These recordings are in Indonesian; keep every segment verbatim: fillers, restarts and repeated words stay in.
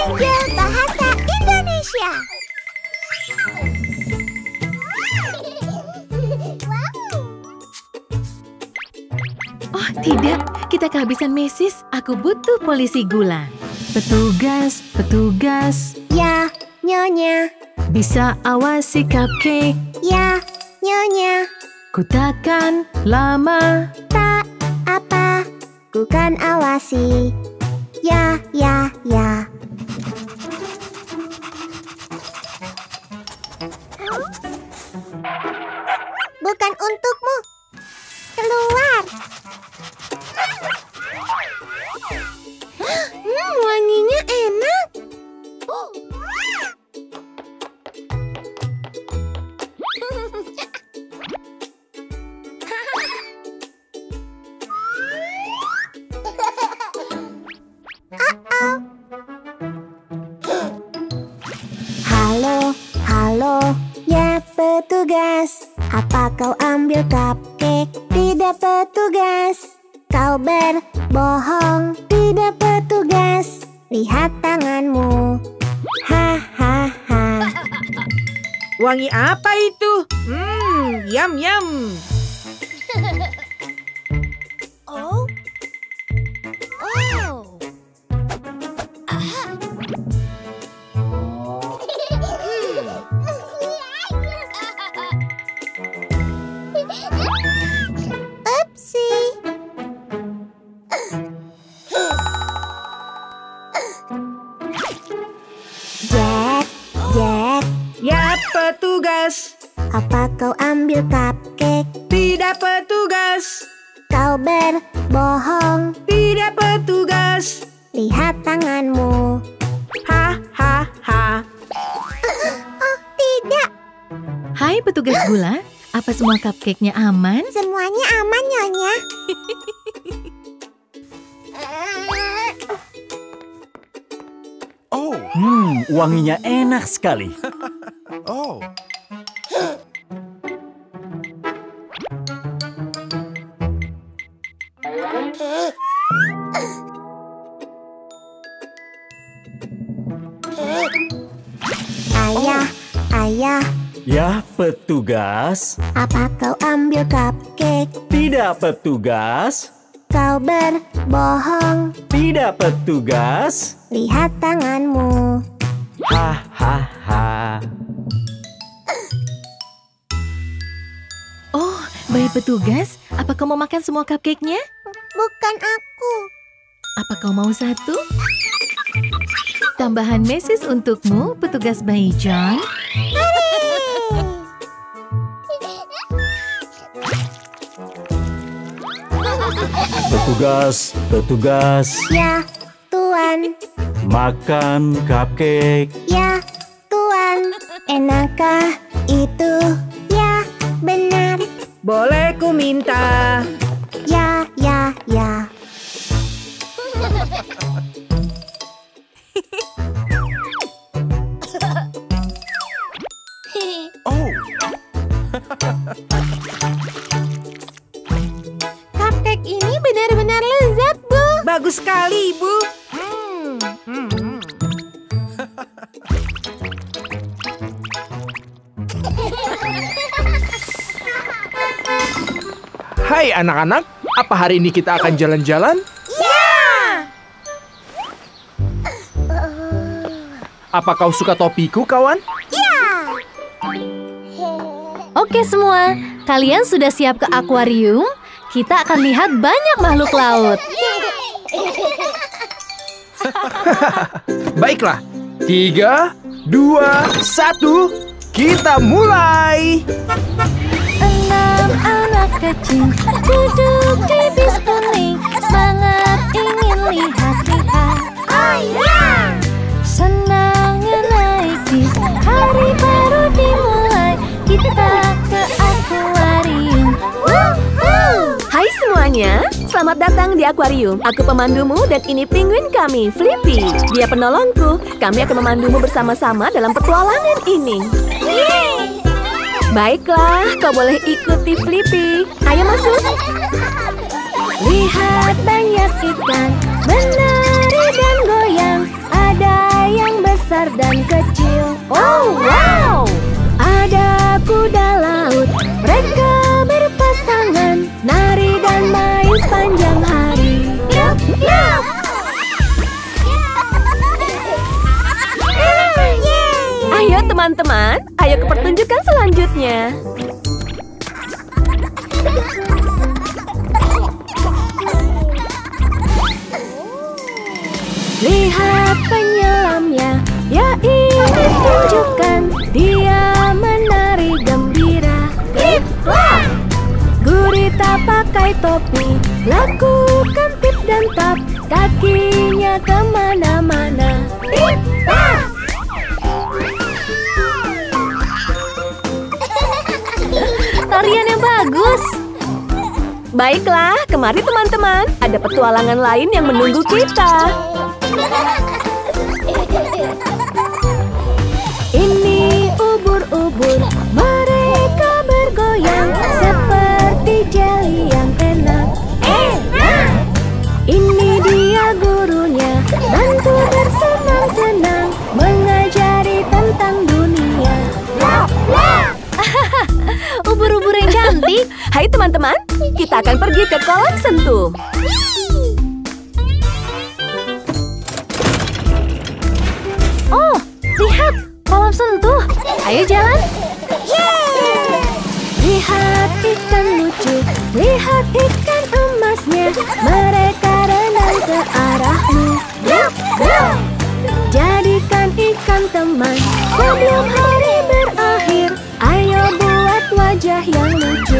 Angel Bahasa Indonesia. Oh tidak, kita kehabisan mesis. Aku butuh polisi gula. Petugas, petugas. Ya, Nyonya. Bisa awasi cupcake. Ya, Nyonya. Ku takkan lama. Tak apa, ku kan awasi. Ya, ya, ya. Bukan untukmu. Keluar. Hmm, wanginya enak. Halo, halo, ya petugas. Apa kau ambil cupcake? Tidak petugas. Kau berbohong. Tidak petugas. Lihat tanganmu. Ha ha ha. Wangi apa itu? Hmm, yum yum. Oh. Oh. Upsi. Jack, Jack. Ya, petugas. Apa kau ambil cupcake? Tidak, petugas. Kau berbohong. Tidak, petugas. Lihat tanganmu. Ha ha ha. Oh, tidak. Hai petugas gula, apa semua cupcake-nya aman? Semuanya aman, Nyonya. Oh. Hmm, wanginya enak sekali. Oh. Ayah, ayah. Ya, petugas. Apa kau ambil cupcake? Tidak, petugas. Kau berbohong. Tidak, petugas. Lihat tanganmu. Ha ha ha. Oh, baik petugas, apa kau mau makan semua cupcake-nya? Bukan aku. Apa kau mau satu? Tambahan mesis untukmu, petugas bayi John. Petugas, petugas. Ya, Tuan. Makan cupcake. Ya, Tuan. Enakkah itu? Ya, benar. Boleh ku minta? Ya, ya, ya. Oh. Cupcake ini benar-benar lezat, Bu. Bagus sekali, Ibu. Hmm, hmm, hmm. Hai anak-anak, apa hari ini kita akan jalan-jalan? Apa kau suka topiku, kawan? Oke semua, kalian sudah siap ke akuarium? Kita akan lihat banyak makhluk laut. Baiklah, tiga, dua, satu, kita mulai! Enam anak kecil duduk di bis kuning, semangat ingin lihat-lihat. Ayah! Senangnya naik bis, hari baru dimulai. Kita ke akuarium. Woohoo! Hai semuanya, selamat datang di akuarium. Aku pemandumu dan ini penguin kami, Flippy. Dia penolongku. Kami akan memandumu bersama-sama dalam petualangan ini. Yeay! Baiklah, kau boleh ikuti Flippy. Ayo masuk. Lihat banyak ikan menari dan goyang. Ada yang teman-teman, ayo ke pertunjukan selanjutnya. Lihat penyelamnya, dia ingin tunjukkan, dia menari gembira. Gurita pakai topi, lakukan tip dan tap, kakinya kemana-mana. Tarian yang bagus. Baiklah, kemari teman-teman, ada petualangan lain yang menunggu kita. Ini ubur-ubur, mereka bergoyang seperti jeli yang enak. Enak! Ini dia gurunya, bantu bersenang-senang, mengajari tentang dunia. Ubur-ubur yang cantik. Hai teman-teman, kita akan pergi ke kolam sentuh. Oh, lihat, kolam sentuh. Ayo jalan. Lihat ikan lucu, lihat ikan emasnya, mereka renang ke arahmu. Jadikan ikan teman sebelum hari berakhir. Ayo buat wajah yang lucu.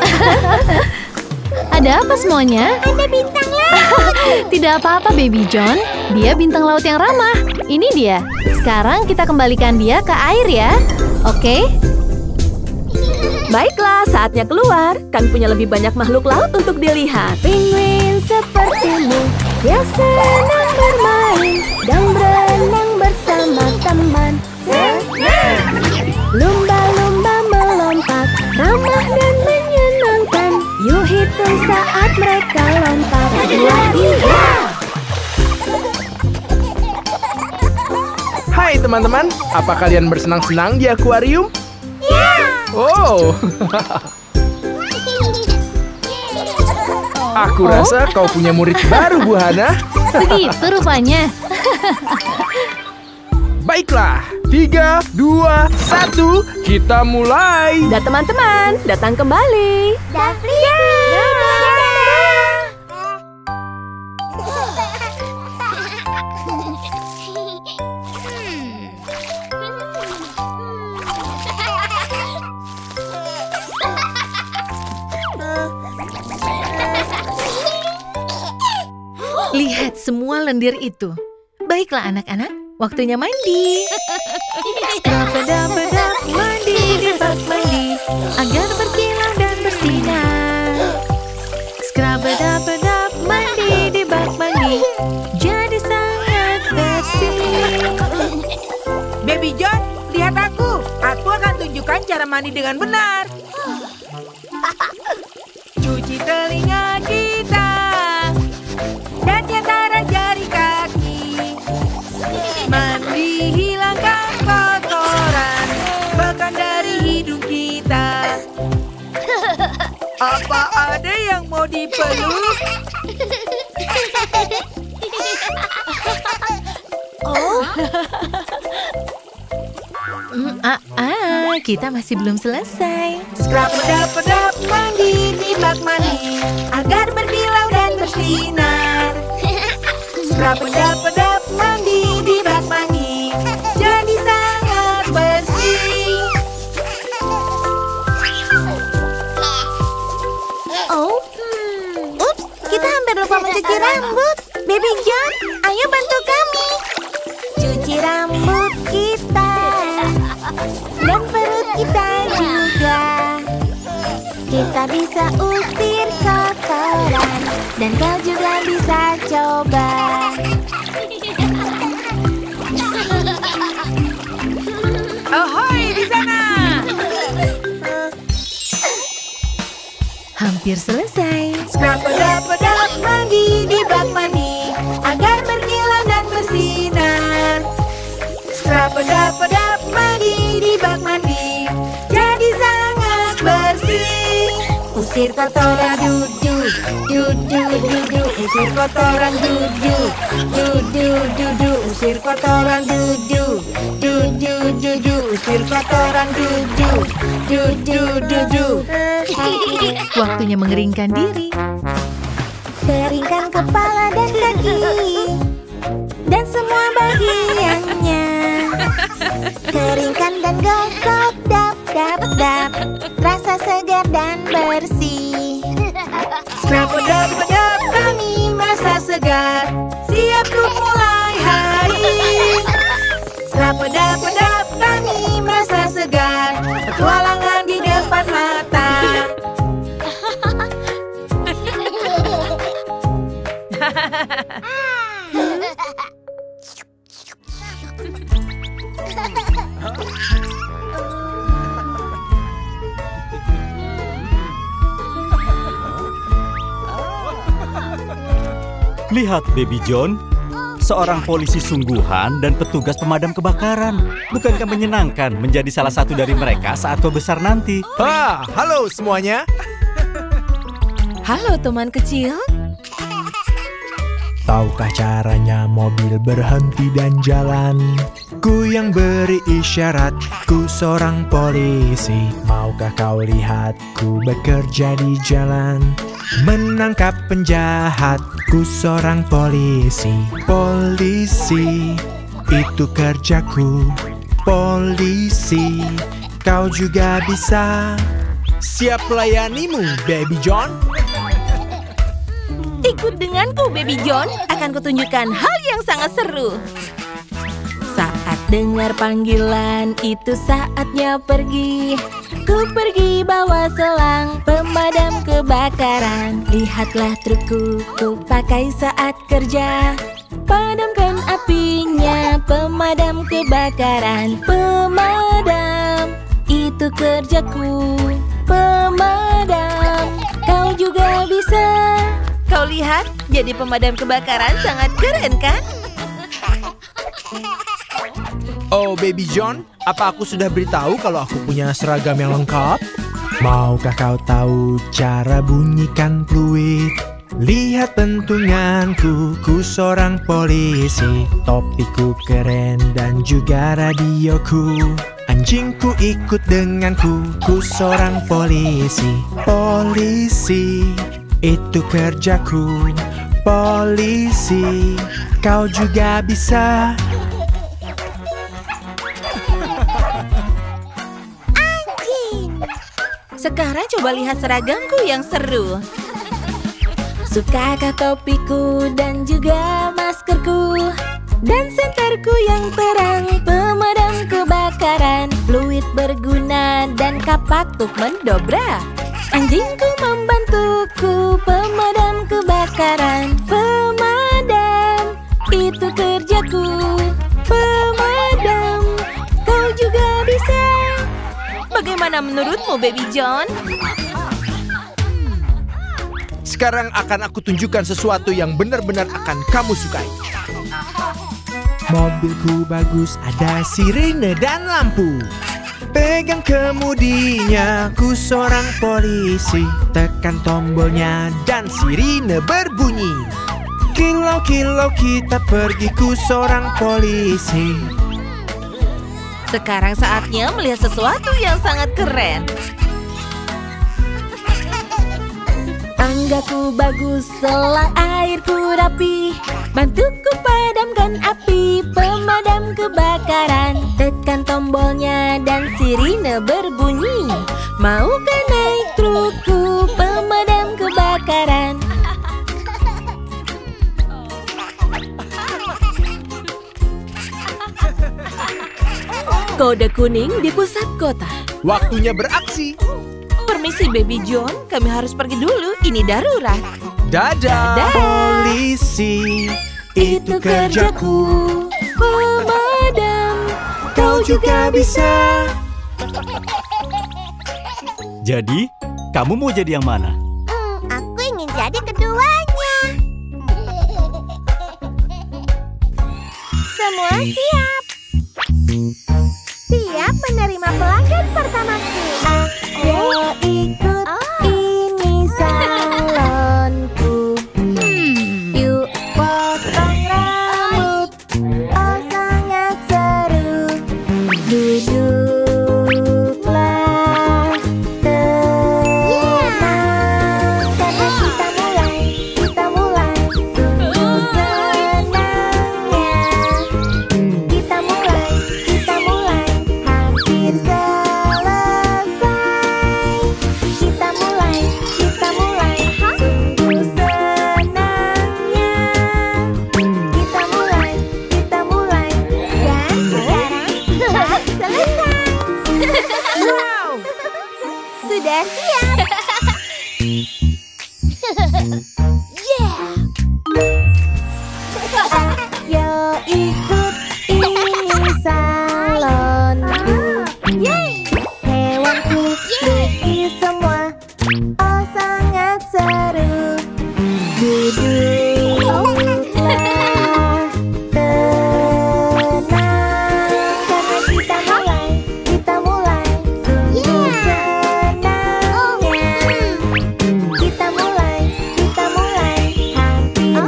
Ada apa semuanya? Ada bintang laut. Tidak apa-apa, Baby John. Dia bintang laut yang ramah. Ini dia. Sekarang kita kembalikan dia ke air ya. Oke? Baiklah, saatnya keluar. Kami punya lebih banyak makhluk laut untuk dilihat. Penguin sepertimu, dia senang bermain dan berenang bersama teman. Lumba-lumba melompat, ramah dan menyenangkan. Yuk hitung saat mereka lompat. Dua, tiga. Hai teman-teman, apa kalian bersenang-senang di akuarium? Ya. Oh, aku rasa kau punya murid baru, Bu Hana. Begitu rupanya. Baiklah, tiga, dua, satu, kita mulai. Dan teman-teman, datang kembali. Dan Flippy. Lihat semua lendir itu. Baiklah anak-anak, waktunya mandi. Scrub-a-dub-a-dub, mandi di bak mandi agar berkilau dan bersinar. Scrub-a-dub-a-dub, mandi di bak mandi jadi sangat bersih. Baby John, lihat aku. Aku akan tunjukkan cara mandi dengan benar. Cuci telinga kita dan di antara jari kaki. Mandi hilangkan kotoran bahkan dari hidung kita. Apa ada yang mau dipeluk? Mm, ah, ah, kita masih belum selesai. Scrub-a-dub-a-dub, mandi di bak mandi agar berkilau dan bersinar. Scrub-a-dub-a-dub, mandi di bak mandi jadi sangat bersih. Oh, hmm. Ups, kita hampir lupa mencuci rambut. Baby John, ayo bantu kami. Cuci rambut kita dan perut kita juga. Kita bisa usir kotoran dan kau juga bisa coba. Ahoy di sana. Hampir selesai. Scrub-a-dub-a-dub, mandi di bak mandi agar berkilau dan bersinar. Scrub-a-dub-a-dub, mandi di bak mandi jadi sangat bersih. Usir kotoran dudu, dudu, dudu. Usir kotoran dudu, dudu, dudu. Usir kotoran dudu, dudu, dudu. usir kotoran dudu, dudu, dudu. Waktunya mengeringkan diri. Keringkan kepala dan kaki dan semua bagiannya. Keringkan dan gosok, dap, dap, dap. Rasa segar dan bersih. Scrub, dap, dap, kami merasa segar, siap untuk mulai hari. Scrub, dap, dap, kami merasa segar, petualangan di depan mata. Lihat, Baby John. Seorang polisi sungguhan dan petugas pemadam kebakaran. Bukankah menyenangkan menjadi salah satu dari mereka saat kau besar nanti? Ah, halo semuanya. Halo teman kecil. Tahukah caranya mobil berhenti dan jalan? Ku yang beri isyarat, ku seorang polisi. Maukah kau lihat ku bekerja di jalan? Menangkap penjahat, ku seorang polisi. Polisi, itu kerjaku. Polisi, kau juga bisa. Siap melayanimu, Baby John. Ikut denganku, Baby John. Akan kutunjukkan hal yang sangat seru. Saat dengar panggilan, itu saatnya pergi. Ku pergi bawa selang pemadam kebakaran. Lihatlah trukku, ku pakai saat kerja. Padamkan apinya, pemadam kebakaran. Pemadam, itu kerjaku. Pemadam, kau juga bisa. Kau lihat, jadi pemadam kebakaran sangat keren kan? Oh, Baby John, apa aku sudah beritahu kalau aku punya seragam yang lengkap? Maukah kau tahu cara bunyikan fluid? Lihat pentunganku, ku seorang polisi. Topiku keren dan juga radioku. Anjingku ikut denganku, ku seorang polisi. Polisi, itu kerjaku. Polisi, kau juga bisa. Sekarang coba lihat seragamku yang seru. Sukakah topiku dan juga maskerku? Dan senterku yang terang, pemadam kebakaran. Fluid berguna dan kapak untuk mendobrak. Anjingku membantuku, pemadam kebakaran. Pemadam, itu kerjaku. Pemadam, kau juga bisa. Bagaimana menurutmu, Baby John? Sekarang akan aku tunjukkan sesuatu yang benar-benar akan kamu sukai. Mobilku bagus, ada sirine dan lampu. Pegang kemudinya, ku seorang polisi. Tekan tombolnya dan sirine berbunyi. Kilau-kilau kita pergi, ku seorang polisi. Sekarang saatnya melihat sesuatu yang sangat keren. Tanggaku bagus, selang airku rapi. Bantuku padamkan api, pemadam kebakaran. Tekan tombolnya dan sirine berbunyi. Maukah naik trukku, pemadam kebakaran? Kode kuning di pusat kota. Waktunya beraksi. Permisi, Baby John, kami harus pergi dulu. Ini darurat. Dadah. Dadah. Polisi, itu kerjaku. Pemadam, Kau juga bisa. Jadi, kamu mau jadi yang mana? Hmm, aku ingin jadi keduanya. Semua siap. Siap menerima pelanggan pertamaku. Ayo ikut, ini salonku. Yuk potong rambut, oh sangat seru. Duduk sudah siap. Ayo ikut ini salonku. Hewanku lucu semua. Oh sangat seru. Duduklah tenang. Karena kita mulai, kita mulai. Sungguh senangnya. Kita mulai, kita mulai. Hampir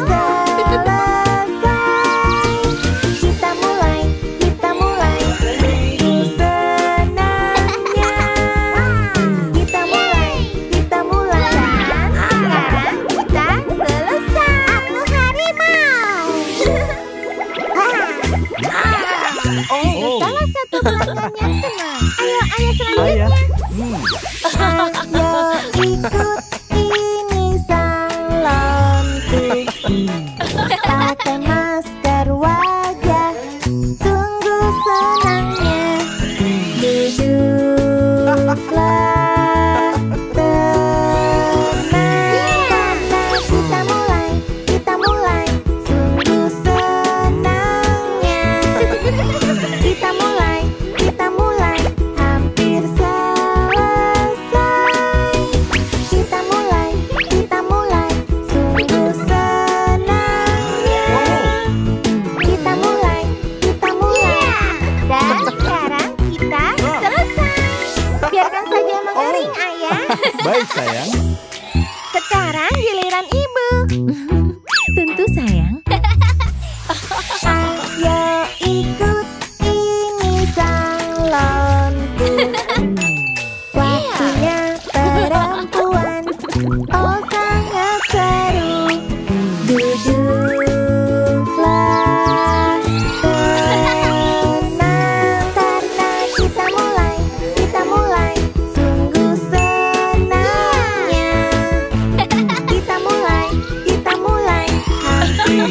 selesai. Kita mulai, kita mulai. Sungguh senangnya. Kita mulai, kita mulai. Dan sekarang kita selesai. Aku harimau. Oh, Salah satu pelanggan yang senang. Ayo, ayo selanjutnya. ayah. Hmm. Ayo ikut ini salonku. Pakai masker wajah. Sungguh senangnya. Duduklah tenang. Karena kita mulai, kita mulai. Sungguh senangnya. Kita mulai, kita mulai. Hampir selesai. Kita mulai, kita mulai. Sungguh senangnya. Kita mulai, kita mulai. Dan sekarang kita selesai. Biarkan saja mengering, ayah. Baik, sayang. Sekarang giliran ibu. Tentu sayang. Ayo ikut ini salonku. Waktunya perempuan. Oh sangat seru. Duduklah tenang. Karena kita mulai, kita mulai. Sungguh senangnya. Kita mulai, kita mulai. Hampir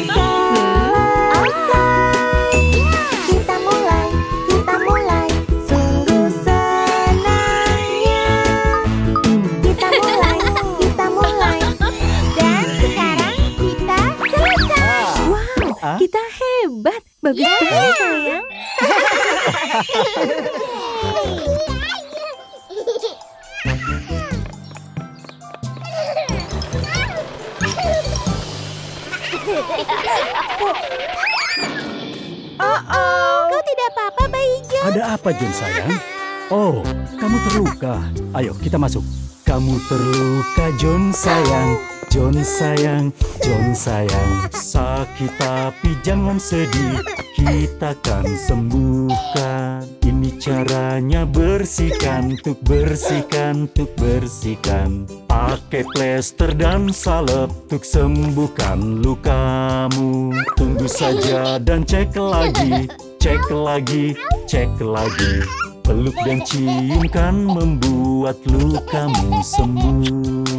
selesai. Kita mulai, kita mulai. Sungguh senangnya. Kita mulai, kita mulai. Dan sekarang kita selesai. Wow, Ah? kita hebat. Bagus sekali sayang. Kau tidak apa-apa, bayi John. Ada apa, John sayang? Oh, kamu terluka. Ayo, kita masuk. Kamu terluka, John sayang. John sayang, John sayang. Sakit tapi jangan sedih. Kita kan sembuhkan. Ini caranya bersihkan, tuk bersihkan, tuk bersihkan. Pakai plester dan salep, tuk sembuhkan lukamu. Tunggu saja dan cek lagi, cek lagi, cek lagi. Peluk dan cium kan membuat lukamu sembuh.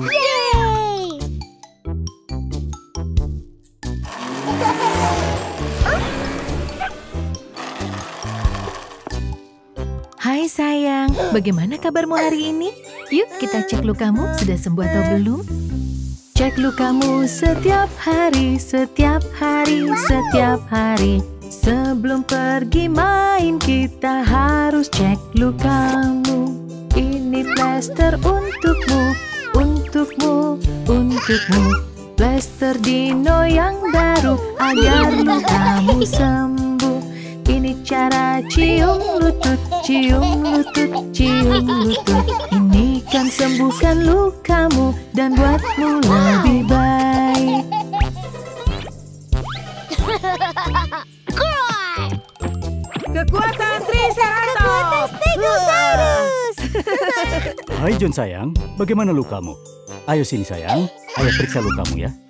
Hai sayang, bagaimana kabarmu hari ini? Yuk kita cek lukamu, sudah sembuh atau belum? Cek lukamu setiap hari, setiap hari, setiap hari. Sebelum pergi main kita harus cek lukamu. Ini plester untukmu, untukmu, untukmu. Plester dino yang baru agar lukamu sembuh. Ini cara cium lutut, cium lutut, cium lutut. Ini kan sembuhkan lukamu dan buatmu lebih baik. Kekuatan Triceratops. Kekuatan Stegosaurus. Hai John sayang, bagaimana lukamu? Ayo sini sayang, ayah periksa lukamu ya.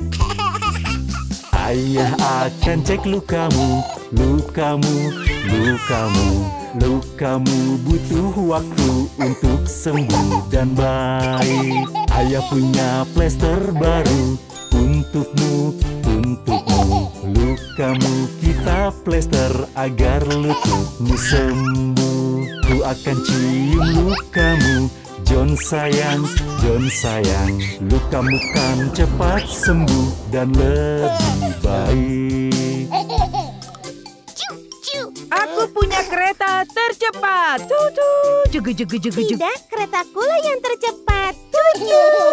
Ayah akan cek lukamu, lukamu, lukamu. Lukamu butuh waktu untuk sembuh dan baik. Ayah punya plester baru untukmu, untukmu. Lukamu kita plester agar lututmu sembuh. Ku akan cium lukamu, John sayang, John sayang, lukamu kan cepat sembuh dan lebih baik. Aku punya kereta tercepat. Tutu, jugu jugu jugu jugu. Tidak, keretakulah yang tercepat. Tutut.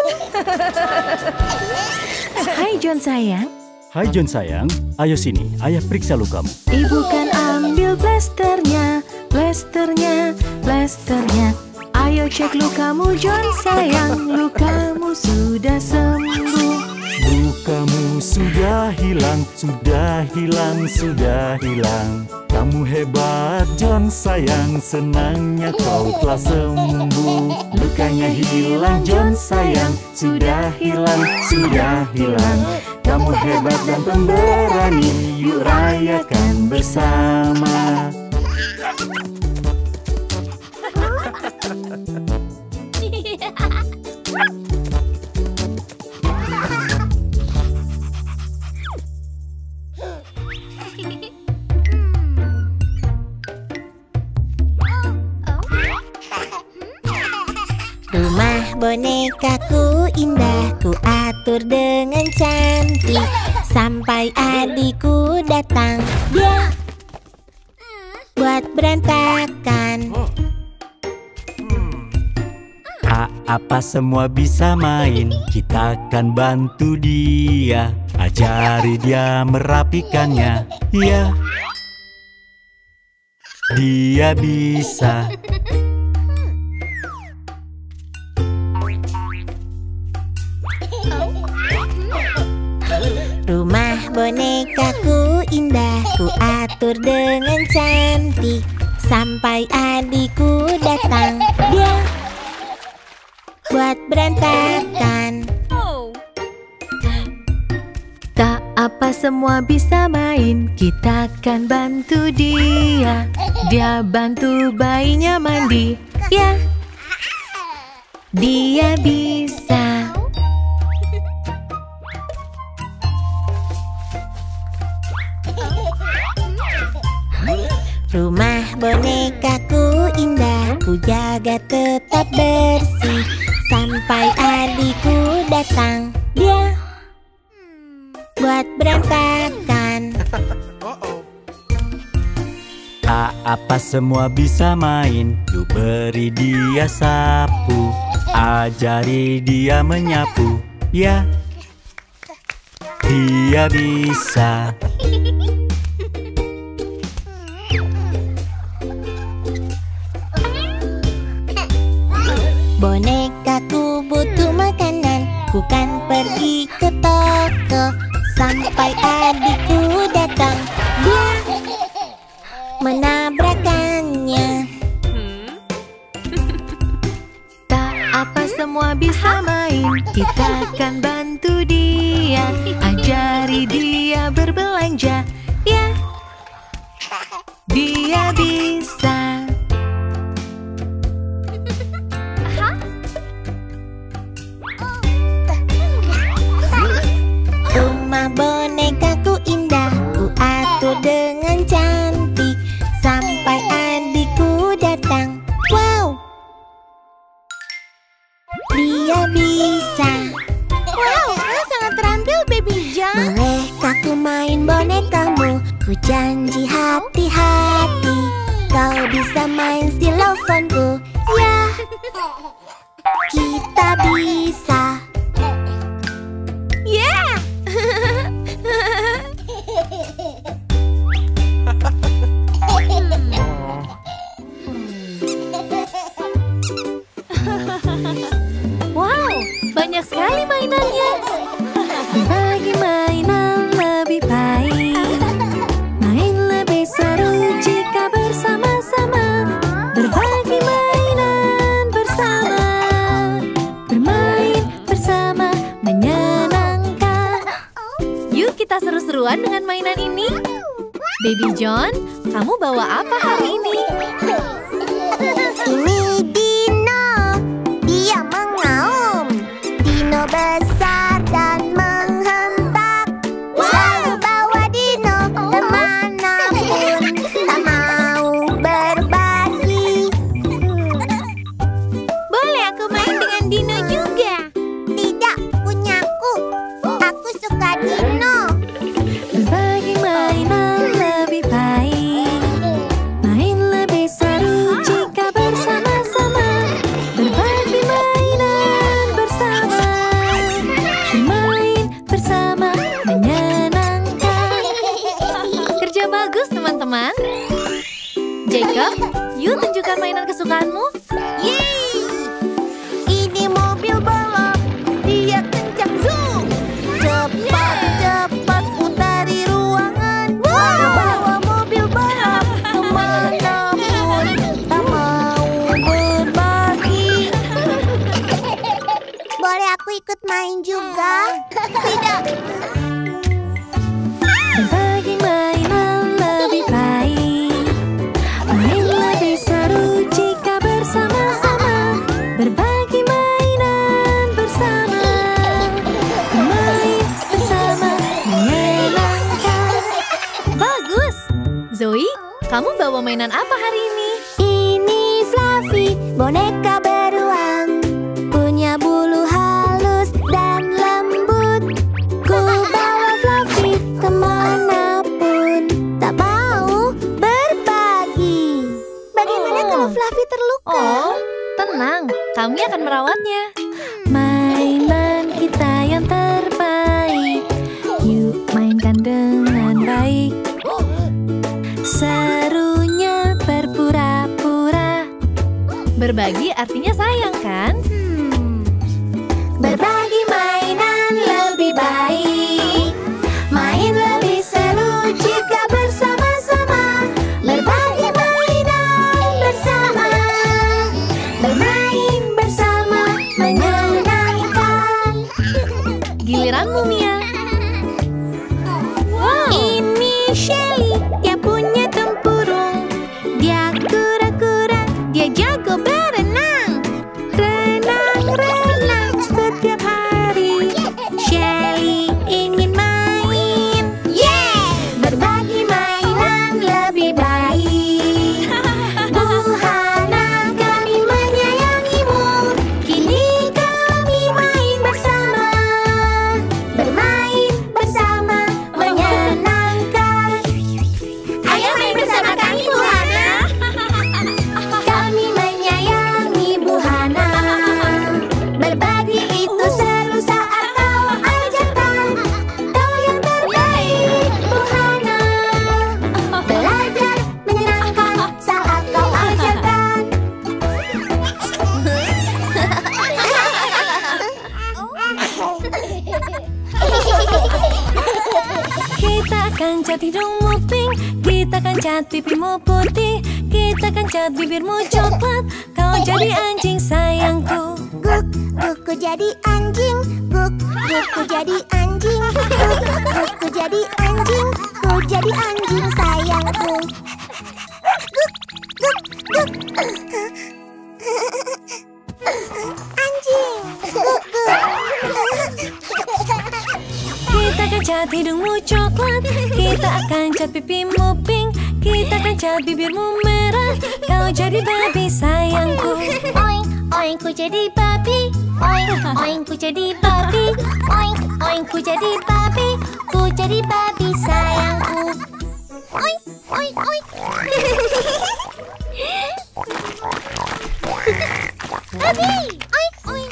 Hai John sayang. Hai John sayang, ayo sini, ayah periksa lukamu. Ibu kan ambil blasternya, blasternya, blasternya. Ayo cek lukamu John sayang, lukamu sudah sembuh. Lukamu sudah hilang, sudah hilang, sudah hilang. Kamu hebat John sayang, senangnya kau telah sembuh. Lukanya hilang John sayang, sudah hilang, sudah hilang. Kamu hebat dan pemberani, yuk rayakan bersama. Rumah bonekaku indah, ku atur dengan cantik. Sampai adikku datang, dia buat berantakan. A apa semua bisa main, kita akan bantu dia. Ajari dia merapikannya, ya. Dia bisa. Rumah bonekaku indah, ku atur dengan cantik. Sampai adikku datang, dia buat berantakan. Tak apa semua bisa main, kita akan bantu dia. Dia bantu bayinya mandi, ya. Dia bisa. Rumah bonekaku indah, ku jaga tetap bersih. Sampai adikku datang, dia buat berantakan. A apa semua bisa main, yuk beri dia sapu. Ajari dia menyapu, ya. Dia bisa. Bonekaku butuh makanan, ku kan pergi ke toko. Sampai adikku datang, dia menabrakannya. Tak apa semua bisa main, kita akan bantu dia. Ajari dia berbelanja, ya. Dia bisa. Rumah bonekaku indah, ku atur dengan cantik. Sampai adikku datang, wow, dia bisa. Wow, kau sangat terampil, Baby John. Bolehkah ku main bonekamu? Ku janji hati-hati. Kau bisa main stylofonku, ya. Kita bisa. Yeah. Wow, banyak sekali mainannya. Berbagi mainan lebih baik. Main lebih seru jika bersama-sama. Berbagi mainan bersama. Bermain bersama menyenangkan. Yuk kita seru-seruan dengan mainan ini. Baby John, kamu bawa apa hari ini? Ini Dino, dia mengaum. Dino besar dan menghentak. Selalu bawa Dino kemanapun. Tak mau berbagi. Boleh aku Bagus, teman-teman. Jacob, yuk tunjukkan mainan kesukaanmu. Yeay! Ini mobil balap, dia kencang zoom. Cepat, cepat putari ruangan. Bawa mobil balap kemanapun, tak mau berbagi. Boleh aku ikut main juga? Tidak. Berbagi mainan lebih baik. Main lebih seru jika bersama-sama. Berbagi mainan bersama. Bermain bersama menyenangkan. Bagus. Zoe, kamu bawa mainan apa hari ini? Ini Fluffy, boneka beruang. Punya bulu halus dan lembut. Ku bawa Fluffy kemanapun, tak mau berbagi. Bagaimana Oh. kalau Fluffy terluka? Oh, tenang. Kami akan merawatnya. Mainan kita yang terbaik. Yuk mainkan dengan baik. Serunya berpura-pura. Berbagi artinya sayang, kan? Berbagi mainan lebih baik. Main lebih seru jika bersama-sama. Berbagi mainan bersama. Bermain bersama menyenangkan. Giliranmu, Mia. Ini Shelly, dia punya tempurung. Dia kura-kura, dia jago berenang. Renang-renang setiap hari. Shelly ingin main. Yeay! Berbagi mainan lebih baik. Bu Hana, kami menyayangimu. Kini kami main bersama. Bermain bersama menyenangkan. Ayo main bersama kami, Bu Hana. Kami menyayangi Bu Hana. Berbagi itu seru saat kau ajarkan. Kau yang terbaik, Bu Hana. Belajar menyenangkan saat kau ajarkan. Kita akan cat hidungmu pink. Kita akan cat pipimu putih. Kita akan cat bibirmu coklat. Kau jadi anjing sayangku. Guk, guk, ku jadi anjing. Guk, guk, ku jadi anjing. Guk, guk, ku jadi anjing. Ku jadi anjing sayangku. Guk, guk, guk. Anjing. Guk, guk. Kita akan cat hidungmu coklat. Kita akan cat pipimu pink. Kita akan cat bibirmu merah. Kau jadi babi sayangku. Oink, oink, ku jadi babi. Oink, oink, ku jadi babi. Oink, oink, ku jadi babi. Ku jadi babi sayangku. Oink, oink, oink. Babi, oink, oink.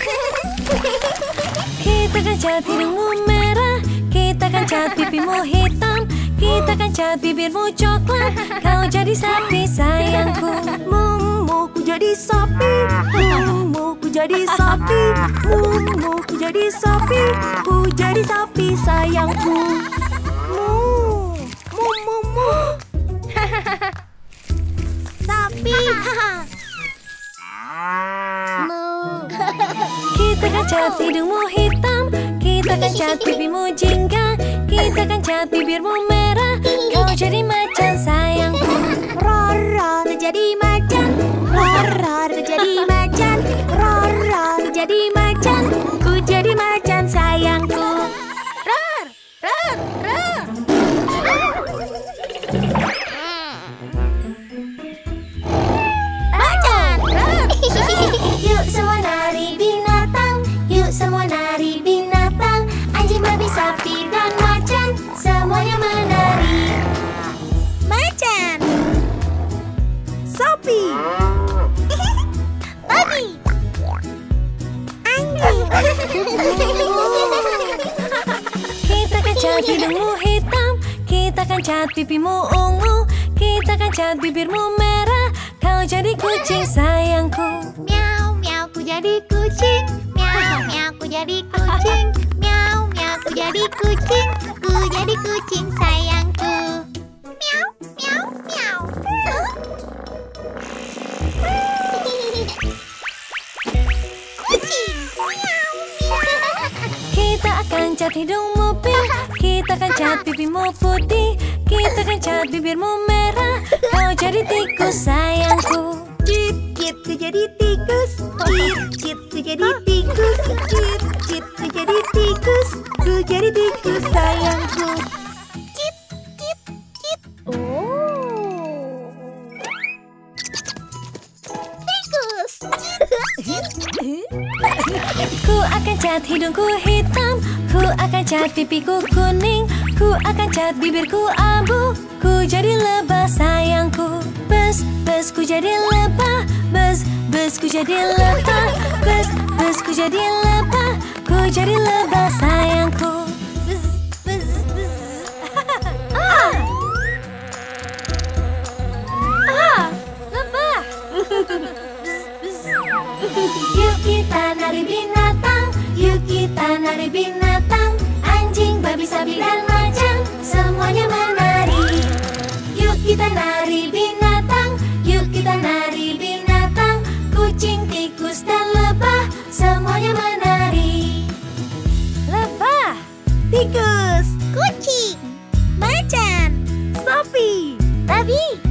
Kita akan cat hidungmu merah. Kita akan cat pipimu hitam. Kita akan cat bibirmu coklat. Kau jadi sapi sayangku. Mumu, ku jadi sapi. Mumu, ku jadi sapi. Mumu, ku jadi sapi. Ku jadi sapi sayangku. Mu, mu, mu, mu. Sapi. Mu. Kita akan cat hidungmu hitam. Kita akan cat pipimu jingga. Kita akan cat bibirmu merah. Kau jadi macan sayangku. Roro, ku jadi macan. Roro, ku jadi macan. Roro, ku jadi macan. Ku jadi macan sayangku. Ror, ror, ror. Macan. Ror. Yuk semua nari binatang. Yuk semua nari binatang. Anjing, babi, sapi, dan macan. Semuanya menari. Macan. Sapi. Babi. Anjing. Kita akan cat hidungmu hitam. Kita akan kan cat pipimu ungu, kita kan cat bibirmu merah. Kau jadi kucing sayangku. Miau, miau, ku jadi kucing. Miau, miau, ku jadi kucing. Miau, miau, ku jadi kucing. Ku jadi kucing sayangku. Miau, miau, miau. Kucing. Miau, miau. Kita akan cat hidungmu pink, kita akan cat pipimu putih, kita akan cat bibirmu merah. Kau jadi tikus sayangku. Cip, cip, ku jadi tikus. Cip, cip, ku jadi tikus. Cip, cip, ku jadi tikus. Ku jadi tikus sayangku. Cip, cip, cip. Oh. Tikus. Ku akan cat hidungku hitam, ku akan cat pipiku kuning, ku akan cat bibirku abu. Ku jadi lebah sayangku. Bus, bus, ku jadi lebah. Bus, bus, ku jadi lebah. Bus, bus, ku jadi lebah. Ku jadi lebah sayangku. Bus, bus, bus. Ah! Ah! Lebah! Yuk kita nari binatang, yuk kita nari binatang. Anjing, babi, sapi, dan macan, semuanya menari. Yuk kita nari binatang, yuk kita nari binatang. Kucing, tikus, dan lebah, semuanya menari. Lebah, Tikus, Kucing. Macan. sapi, Babi.